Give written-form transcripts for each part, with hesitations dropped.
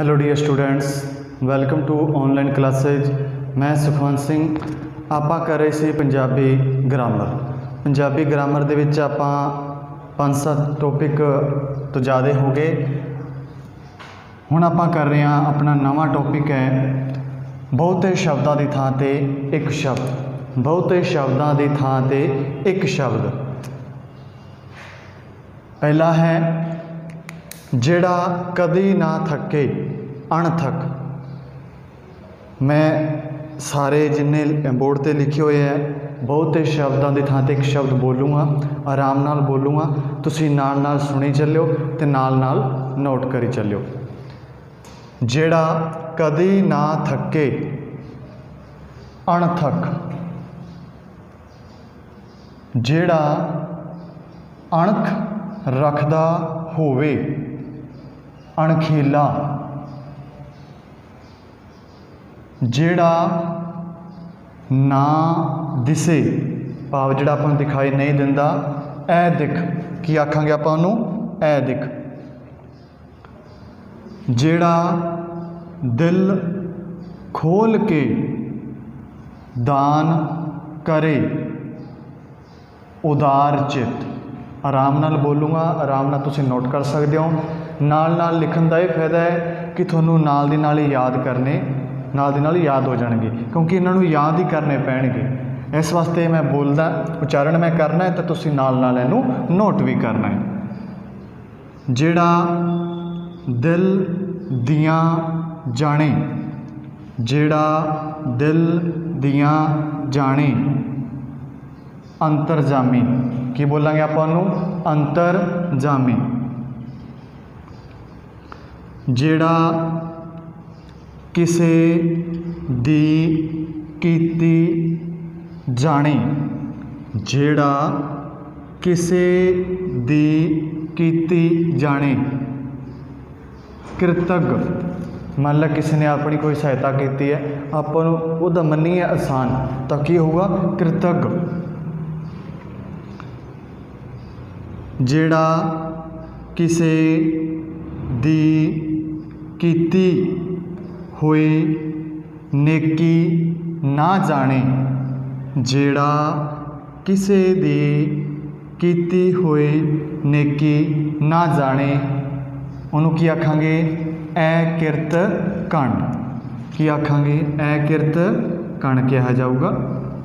Hello dear students, welcome to online classes. मैं सुखवंत सिंह। ਆਪਾਂ कर रहे सी पंजाबी ग्रामर। पंजाबी ग्रामर ਦੇ ਵਿੱਚ ਆਪਾਂ 5-7 टॉपिक तो ज़्यादा हो गए। ਹੁਣ ਆਪਾਂ कर रहे हैं अपना नवा टॉपिक है बहुते शब्दों की थां ते एक शब्द। बहुते शब्दों की थां ते एक शब्द। पहला है ਜਿਹੜਾ कदी ना थके अणथक। मैं सारे जिन्ने बोर्ड पर लिखे हुए हैं बहुते शब्दों की थां ते एक शब्द बोलूँगा, आराम नाल बोलूँगा, तुसी नाल नाल सुनी चलियो ते नाल नाल नोट करी चलियो। ਜਿਹੜਾ कदी ना थके अणथक। ਜਿਹੜਾ अणख रखदा होवे अणखीला। ਜਿਹੜਾ ना दिसे भाव ਜਿਹੜਾ ਆਪਾਂ ਨੂੰ दिखाई नहीं दिंदा ऐ दिख। की आखांगे ਆਪਾਂ ਉਹਨੂੰ ऐ दिख। ਜਿਹੜਾ दिल खोल के दान करे उदार चित। आराम नाल बोलूँगा, आराम नाल तुसीं नोट कर सकते हो। नाल नाल लिखण का यह फायदा है कि तुहानूं नाल दी नाल ही याद करने, नाल दी नाल ही याद हो जाएंगे, क्योंकि इन्हां नूं याद ही करने पैणगे। इस वास्ते मैं बोलदा, उच्चारण मैं करना है तो तुसीं नाल नाल इहनूं नोट भी करना है। जिहड़ा दिल दियां जाने, जिहड़ा दिल दियां जाने अंतरजामी। की बोलांगे आपां नूं अंतरजामी। जिहड़ा किसे दी कीती जाने, जिहड़ा किसे दी कीती जाने कृतज्ञ। मान लो किसी ने अपनी कोई सहायता की है, आपां नूं उहदा मन्नीए आसान, तो की होगा कृतज्ञ। जिहड़ा किसे दी कीती हुई नेकी ना जाने, जिहड़ा किसे दी कीती हुई नेकी ना जाने उन्होंने की आखांगे ऐ किरत कण। की आखांगे ऐ किरत कण कहा जाऊगा।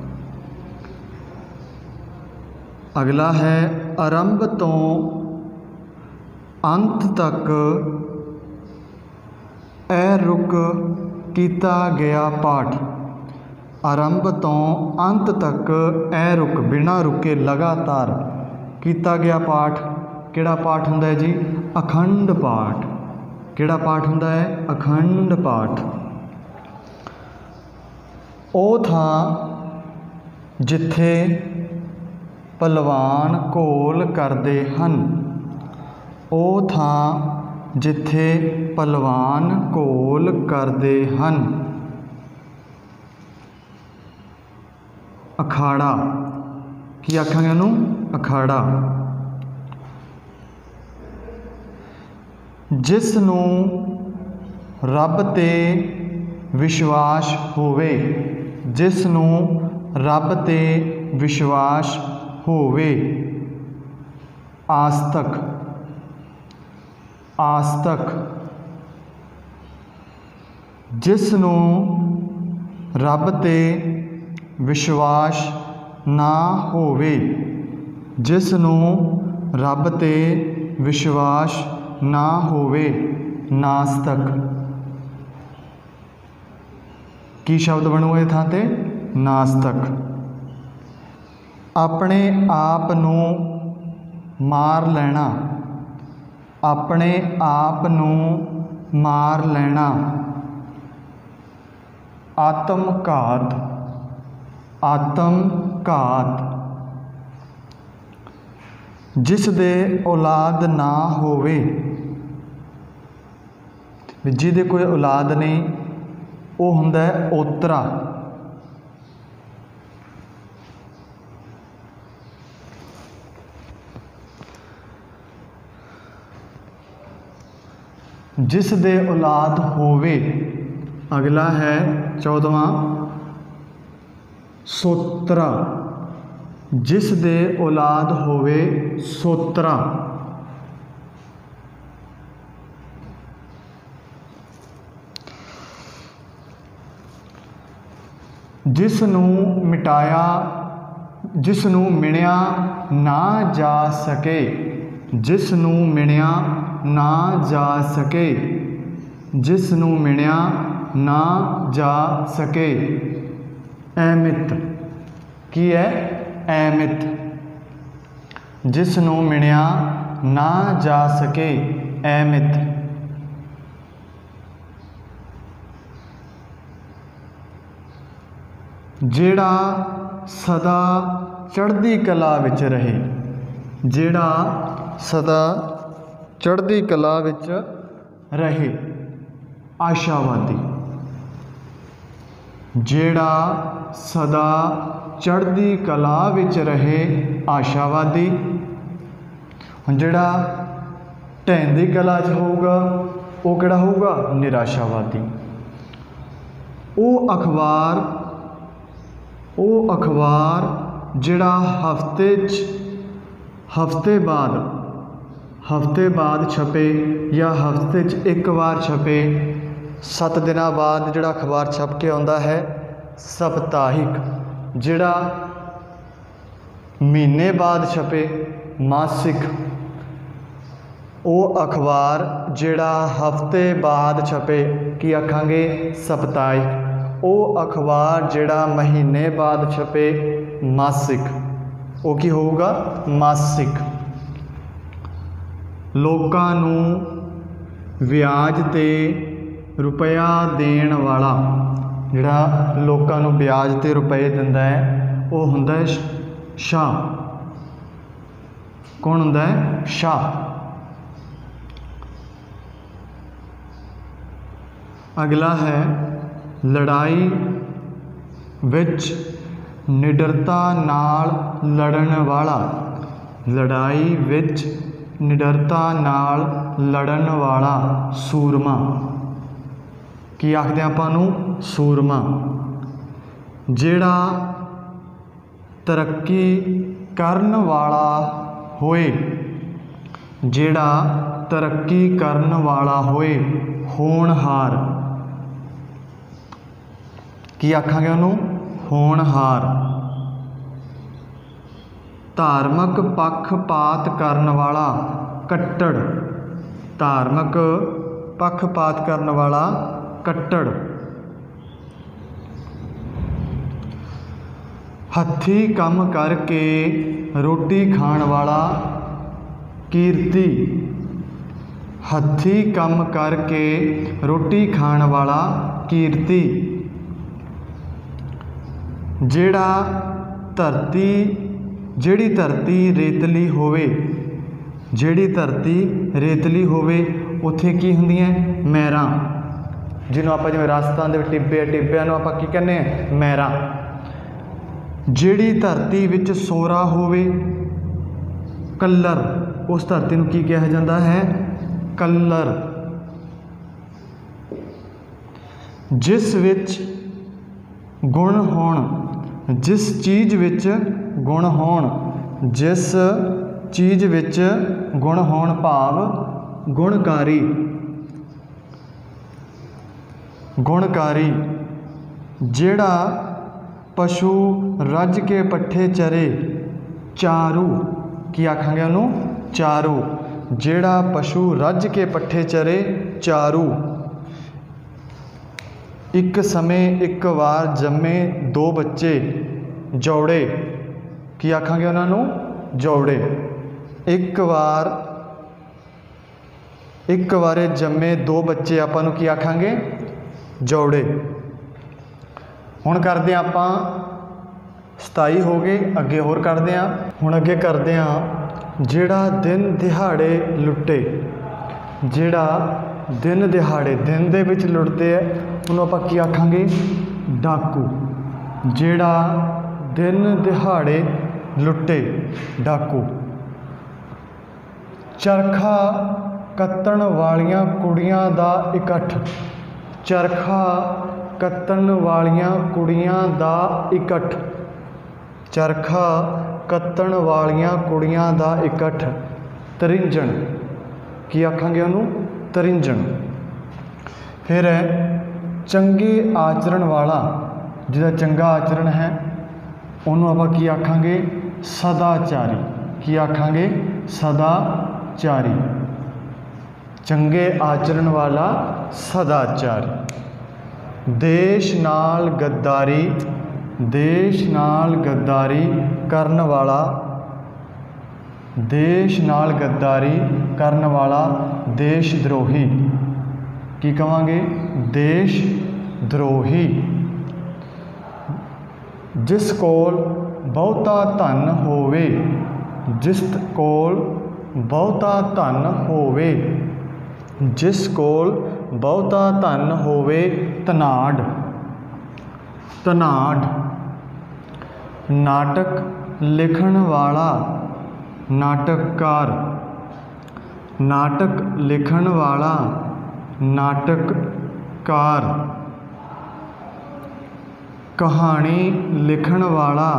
अगला है आरंभ तो अंत तक ऐ रुक किया गया पाठ। आरंभ तो अंत तक ऐ रुक बिना रुके लगातार किया गया पाठ। किहड़ा पाठ हुंदा है जी? अखंड पाठ। किहड़ा पाठ हुंदा है? अखंड पाठ। ओ थां जिथे पहलवान घोल करते हैं। ओ थां जिथे पहलवान घोल करते हैं अखाड़ा। की आखांगे उहनूं? अखाड़ा। जिस नूं रब ते विश्वास होवे, जिस नूं रब ते विश्वास होवे आस्तक। आस्तक। जिस नूं रब ते विश्वास ना होवे, जिस नूं रब ते विश्वास ना होवे नास्तिक। की शब्द बनूगा इस थां ते? नास्तिक। अपने आप नूं मार लेना, अपने आप नूं मार लेना आत्मघात। आत्मघात। जिस दे औलाद ना होवे, जिहदे कोई औलाद नहीं, वो हुंदा है ओतरा। जिस दे औलाद होवे। अगला है 14वां सोत्रा। जिस दे औलाद होवे सोत्रा। जिस नूं मिटाया जिस नूं मिणिया ना जा सके। जिस नूं मिणिया ना जा सके। जिस नूं मिणिया ना जा सके। ऐमित की है ऐमित। जिस नूं मिणिया ना जा सके ऐमित। जेड़ा सदा चढ़दी कला विच रहे। जेड़ा सदा चढ़दी कला विच रहे आशावादी। जेड़ा सदा चढ़दी कला विच रहे आशावादी। हुण जेड़ा ढहंदी कला च होऊगा वो किहड़ा होऊगा निराशावादी। वो अखबार जिहड़ा हफ्ते बाद छपे या हफ्ते च एक बार छपे। 7 दिनां बाद जिहड़ा अखबार छप के आउंदा है सप्ताहिक। जिहड़ा महीने बाद छपे मासिक। वो अखबार जिहड़ा हफ्ते बाद छपे की आखांगे सप्ताहिक। वो अखबार जिहड़ा महीने बाद छपे मासिक। वो की होगा मासिक। लोकां नूं ब्याज ते रुपया देण वाला। जिहड़ा लोकां नूं ब्याज ते रुपए दिंदा है वो हुंदा है शाह। कौन हुंदा है शाह। अगला है लड़ाई विच निडरता नाल लड़न वाला। लड़ाई विच निडरता नाल लड़न वाला सूरमा। की आखदे आपां नूं सूरमा। जिहड़ा तरक्की करन वाला होए। जिहड़ा तरक्की करन वाला होए होनहार। की आखांगे उन्होंने होनहार। धार्मिक पक्षपात करन वाला कट्टड़। धार्मिक पक्षपात करन वाला कट्टड़। हथी काम करके रोटी खाण वाला कीर्ति। हथी काम करके रोटी खाण वाला कीर्ति। जेड़ा धरती जेड़ी धरती रेतली होवे। जेड़ी धरती रेतली होवे उत्थे की हुंदियां मैरां। जिन्हों आपां जिवें राजस्थान दे टिब्बे टिब्बिआं नूं आपां की कहने मैरां। जेड़ी धरती विच सोरा होवे कल्लर। उस धरती नूं की कहा जाता है कल्लर। जिस विच गुण होण। जिस चीज़ विच गुण होण। जिस चीज़ विच गुण होण भाव गुणकारी। गुणकारी। जेड़ा पशु रज के पट्ठे चरे चारू। की आखांगे उन्होंने चारू। जेड़ा पशु रज के पट्ठे चरे चारू। एक समय एक बार जमे 2 बच्चे जौड़े। की आखांगे उन्होंने जौड़े। एक बारे जमे 2 बच्चे आपां नूं की आखांगे जौड़े। हुण करदे आपां 27 हो गए। अगे होर करदे आं। हुण अगे करदे आं जिहड़ा दिन दिहाड़े लुटे। जिहड़ा दिन दिहाड़े दिन दे विच लुटदे है उन्होंने आपां की आखांगे डाकू। जिहड़ा दिन दिहाड़े लुटे डाकू। चरखा ਕੱਤਣ ਵਾਲੀਆਂ ਕੁੜੀਆਂ ਦਾ ਇਕੱਠ। ਚਰਖਾ ਕੱਤਣ ਵਾਲੀਆਂ ਕੁੜੀਆਂ ਦਾ ਇਕੱਠ। ਚਰਖਾ ਕੱਤਣ ਵਾਲੀਆਂ ਕੁੜੀਆਂ ਦਾ ਇਕੱਠ। ਤਰਿੰਜਣ, ਕੀ ਆਖਾਂਗੇ ਉਹਨੂੰ? ਤਰਿੰਜਣ। ਫਿਰ ਹੈ ਚੰਗੇ ਆਚਰਣ ਵਾਲਾ, ਜਿਹਦਾ ਚੰਗਾ ਆਚਰਣ ਹੈ ਉਹਨੂੰ ਆਪਾਂ ਕੀ ਆਖਾਂਗੇ? ਸਦਾਚਾਰੀ। ਕੀ ਆਖਾਂਗੇ? ਸਦਾਚਾਰੀ। ਚੰਗੇ ਆਚਰਣ ਵਾਲਾ ਸਦਾਚਾਰੀ। ਦੇਸ਼ ਨਾਲ ਗੱਦਾਰੀ, ਦੇਸ਼ ਨਾਲ ਗੱਦਾਰੀ ਕਰਨ ਵਾਲਾ, ਦੇਸ਼ ਨਾਲ ਗੱਦਾਰੀ ਕਰਨ ਵਾਲਾ ਦੇਸ਼ ਦਰੋਹੀ। ਕੀ ਕਹਾਂਗੇ? ਦੇਸ਼ ਦਰੋਹੀ। ਜਿਸ ਕੋਲ ਬਹੁਤਾ ਧਨ ਹੋਵੇ, ਜਿਸ ਕੋਲ ਬਹੁਤਾ ਧਨ ਹੋਵੇ, ਜਿਸ ਕੋਲ ਬਹੁਤਾ ਧਨ ਹੋਵੇ ਧਨਾਢ। ਧਨਾਢ। ਨਾਟਕ ਲਿਖਣ ਵਾਲਾ ਨਾਟਕਕਾਰ, ਨਾਟਕ ਲਿਖਣ ਵਾਲਾ ਨਾਟਕਕਾਰ। ਕਹਾਣੀ ਲਿਖਣ ਵਾਲਾ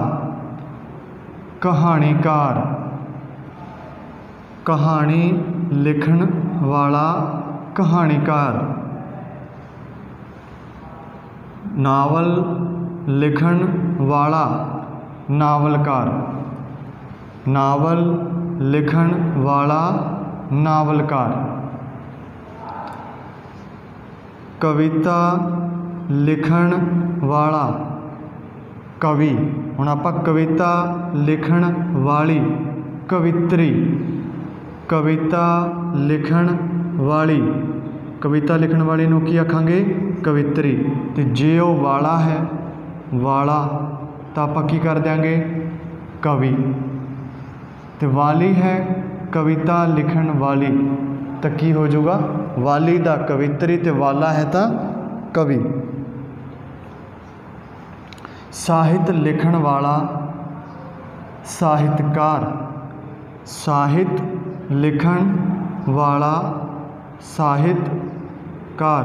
ਕਹਾਣੀਕਾਰ, ਕਹਾਣੀ ਲਿਖਣ ਵਾਲਾ ਕਹਾਣੀਕਾਰ। ਨਾਵਲ ਲਿਖਣ ਵਾਲਾ ਨਾਵਲਕਾਰ, ਨਾਵਲ ਲਿਖਣ ਵਾਲਾ ਨਾਵਲਕਾਰ। ਕਵਿਤਾ ਲਿਖਣ ਵਾਲਾ ਕਵੀ। ਹੁਣ ਆਪਾਂ ਕਵਿਤਾ ਲਿਖਣ ਵਾਲੀ ਕਵਿਤਰੀ, ਕਵਿਤਾ ਲਿਖਣ ਵਾਲੀ, ਕਵਿਤਾ ਲਿਖਣ ਵਾਲੀ ਨੂੰ ਕੀ ਆਖਾਂਗੇ? ਕਵਿਤਰੀ। ਅਤੇ ਜੇ ਉਹ ਵਾਲਾ ਹੈ, ਵਾਲਾ, ਤਾਂ ਆਪਾਂ ਕੀ ਕਰ ਦਿਆਂਗੇ? ਕਵੀ। ਅਤੇ ਵਾਲੀ ਹੈ ਕਵਿਤਾ ਲਿਖਣ ਵਾਲੀ, ਤਾਂ ਕੀ ਹੋ ਜਾਊਗਾ? ਵਾਲੀ ਦਾ ਕਵਿਤਰੀ, ਅਤੇ ਵਾਲਾ ਹੈ ਤਾਂ ਕਵੀ। ਸਾਹਿਤ ਲਿਖਣ ਵਾਲਾ ਸਾਹਿਤਕਾਰ, ਸਾਹਿਤ ਲਿਖਣ ਵਾਲਾ ਸਾਹਿਤਕਾਰ।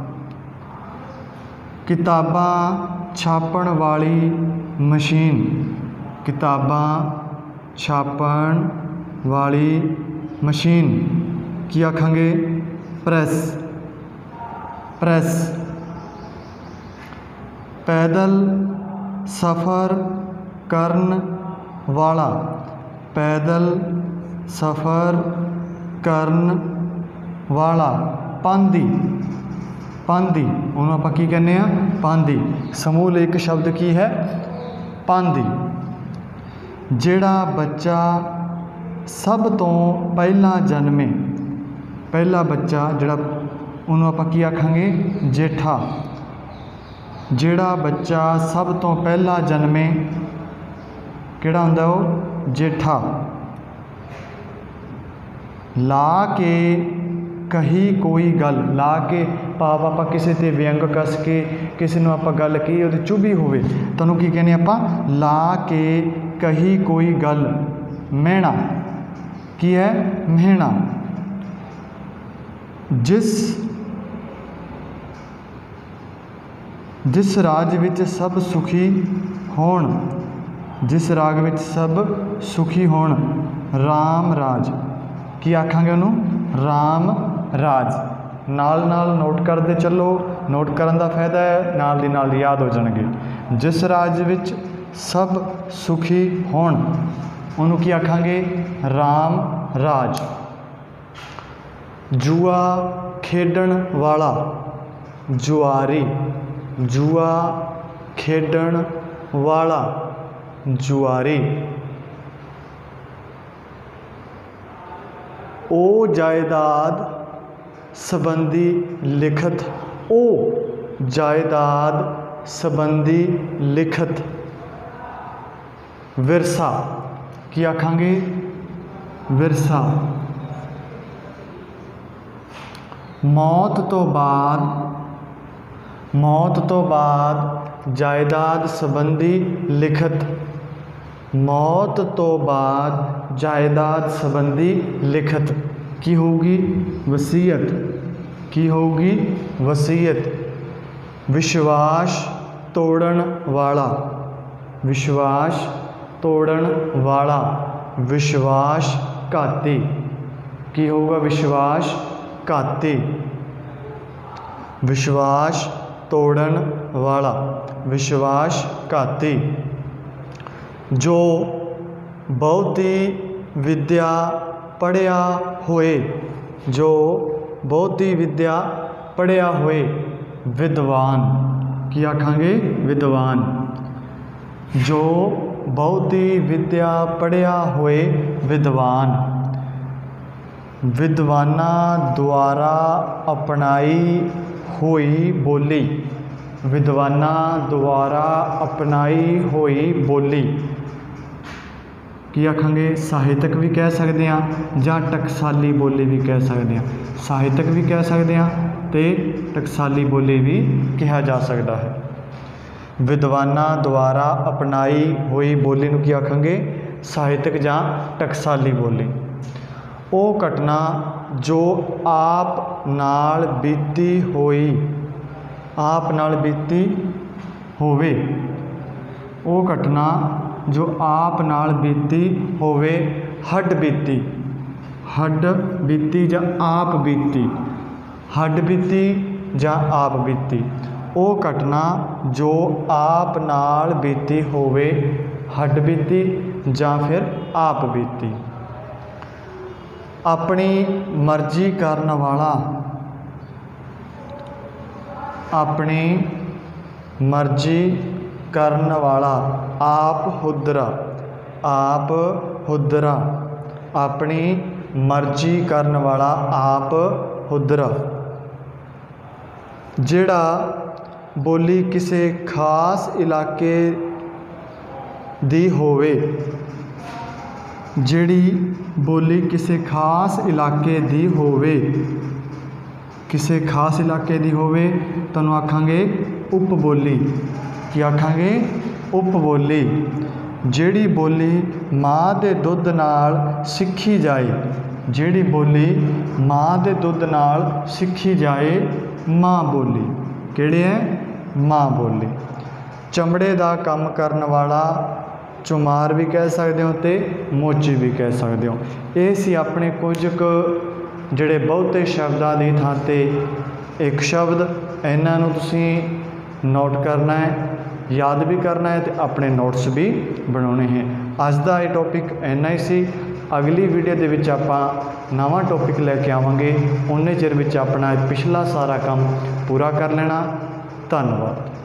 ਕਿਤਾਬਾਂ ਛਾਪਣ ਵਾਲੀ ਮਸ਼ੀਨ, ਕਿਤਾਬਾਂ ਛਾਪਣ ਵਾਲੀ ਮਸ਼ੀਨ। ਕੀ ਆਖਾਂਗੇ? Press, press. ਪੈਦਲ ਸਫ਼ਰ ਕਰਨ ਵਾਲਾ, ਪੈਦਲ ਸਫ਼ਰ ਕਰਨ ਵਾਲਾ ਪਾਂਧੀ, ਪਾਂਧੀ। ਉਹਨੂੰ ਆਪਾਂ ਕੀ ਕਹਿੰਦੇ ਹਾਂ? ਪਾਂਧੀ। ਸਮੂਹ ਲੇਖ ਸ਼ਬਦ ਕੀ ਹੈ? ਪਾਂਧੀ। ਜਿਹੜਾ ਬੱਚਾ ਸਭ ਤੋਂ ਪਹਿਲਾਂ ਜਨਮੇ, ਪਹਿਲਾ ਬੱਚਾ ਜਿਹੜਾ, ਉਹਨੂੰ ਆਪਾਂ ਕੀ ਆਖਾਂਗੇ? ਜੇਠਾ। ਜਿਹੜਾ ਬੱਚਾ ਸਭ ਤੋਂ ਪਹਿਲਾਂ ਜਨਮੇ, ਕਿਹੜਾ ਹੁੰਦਾ ਉਹ? ਜੇਠਾ। ਲਾ ਕੇ ਕਹੀ ਕੋਈ ਗੱਲ, ਲਾ ਕੇ ਭਾਵ ਆਪਾਂ ਕਿਸੇ 'ਤੇ ਵਿਅੰਗ ਕੱਸ ਕੇ ਕਿਸੇ ਨੂੰ ਆਪਾਂ ਗੱਲ ਕਹੀ, ਉਹਦੀ ਚੁਭੀ ਹੋਵੇ, ਤੁਹਾਨੂੰ ਕੀ ਕਹਿੰਦੇ ਆਪਾਂ? ਲਾ ਕੇ ਕਹੀ ਕੋਈ ਗੱਲ। ਮਹਿਣਾ, ਕੀ ਹੈ? ਮਹਿਣਾ। ਜਿਸ ਰਾਜ ਵਿੱਚ ਸਭ ਸੁਖੀ ਹੋਣ, ਜਿਸ ਰਾਗ ਵਿੱਚ ਸਭ ਸੁਖੀ ਹੋਣ, ਰਾਮ ਰਾਜ। ਕੀ ਆਖਾਂਗੇ ਉਹਨੂੰ? ਰਾਮ ਰਾਜ। ਨਾਲ ਨਾਲ ਨੋਟ ਕਰਦੇ ਚੱਲੋ, ਨੋਟ ਕਰਨ ਦਾ ਫਾਇਦਾ ਹੈ, ਨਾਲ ਦੀ ਨਾਲ ਯਾਦ ਹੋ ਜਾਣਗੇ। ਜਿਸ ਰਾਜ ਵਿੱਚ ਸਭ ਸੁਖੀ ਹੋਣ, ਉਹਨੂੰ ਕੀ ਆਖਾਂਗੇ? ਰਾਮ ਰਾਜ। ਜੂਆ ਖੇਡਣ ਵਾਲਾ ਜੁਆਰੀ, ਜੂਆ ਖੇਡਣ ਵਾਲਾ ਜੁਆਰੀ। ਉਹ ਜਾਇਦਾਦ ਸੰਬੰਧੀ ਲਿਖਤ, ਉਹ ਜਾਇਦਾਦ ਸੰਬੰਧੀ ਲਿਖਤ। ਵਿਰਸਾ, ਕੀ ਆਖਾਂਗੇ? ਵਿਰਸਾ। ਮੌਤ ਤੋਂ ਬਾਅਦ, ਮੌਤ ਤੋਂ ਬਾਅਦ ਜਾਇਦਾਦ ਸੰਬੰਧੀ ਲਿਖਤ, ਮੌਤ ਤੋਂ ਬਾਅਦ ਜਾਇਦਾਦ ਸੰਬੰਧੀ ਲਿਖਤ। की होगी वसीयत, की होगी वसीयत। विश्वास तोड़न वाला, विश्वास तोड़न वाला, विश्वासघाती, की होगा विश्वासघाती। विश्वास तोड़न वाला, विश्वासघाती। जो बहुती विद्या पढ़िया होए, जो बहुती विद्या पढ़िया होए, विद्वान, की आखांगे विद्वान। जो बहुती विद्या पढ़िया होए, विद्वान। विद्वाना द्वारा अपनाई हुई बोली, विद्वाना द्वारा अपनाई हुई बोली, की आखांगे ਸਾਹਿਤਕ भी कह सकते हैं ਜਾਂ टकसाली बोली भी कह सकते हैं। ਸਾਹਿਤਕ भी कह सकते हैं तो टकसाली बोली भी कहा जा सकता है। विद्वाना द्वारा अपनाई हुई बोली नूं की आखांगे ਸਾਹਿਤਕ ਜਾਂ टकसाली बोली। वो घटना जो आप नाल बीती होई, आप नाल बीती होवे, वो घटना जो आप नाल बीती होवे, हड बीती, हड बीती या आप बीती, हड बीती या आप बीती। वो घटना जो आप नाल बीती होवे, हड बीती या फिर आप बीती। अपनी मर्जी करन वाला, अपनी मर्जी करन वाला, आप हुदरा, आप हुदरा। अपनी मर्जी करन वाला, आप हुदरा। जिहड़ा बोली किसी खास इलाके दी होवे, जिहड़ी बोली किसी खास इलाके दी होवे, किसी खास इलाके दी होवे तुहानूं आखांगे उपबोली, की आखांगे उपबोली। जिहड़ी बोली माँ दे दुध नाल सिखी जाए, जिहड़ी बोली माँ दे दुध नाल सिखी जाए, माँ बोली। किहड़ी है? माँ बोली। चमड़े दा काम करन वाला चुमार भी कह सकते हो तो मोची भी कह सकते हो। ये सी अपने कुछ जिहड़े बहुते शब्दां दी थां ते एक शब्द, इन्हां नूं तुसीं नोट करना है, याद भी करना है तो अपने नोट्स भी बनाने हैं। अज का ये टॉपिक इन्ना ही सी। अगली वीडियो दे विच आपां नवा टॉपिक लैके आवांगे। उन्ने चिर विच अपना पिछला सारा काम पूरा कर लेना। धन्यवाद।